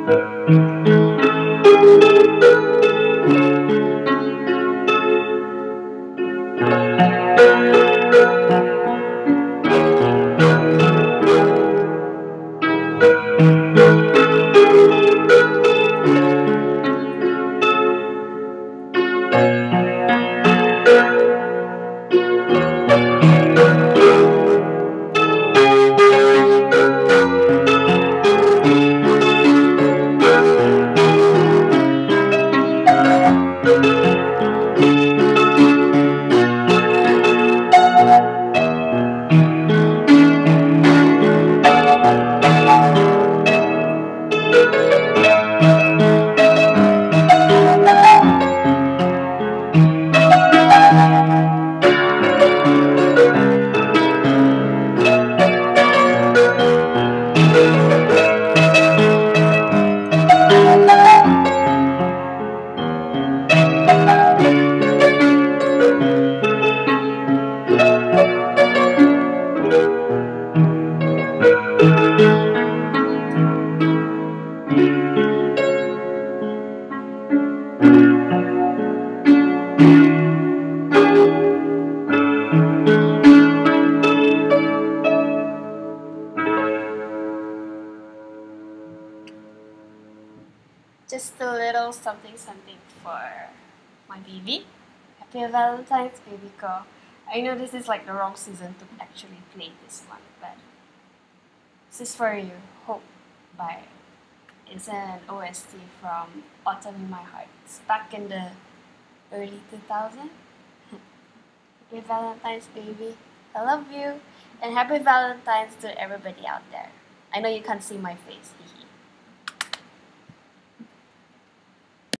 Just a little something for my baby. Happy Valentine's, baby girl. I know this is like the wrong season to actually play this one, but this is for you. Hope by it's an OST from Autumn in My Heart. It's back in the early 2000s. Happy Valentine's, baby. I love you. And happy Valentine's to everybody out there. I know you can't see my face.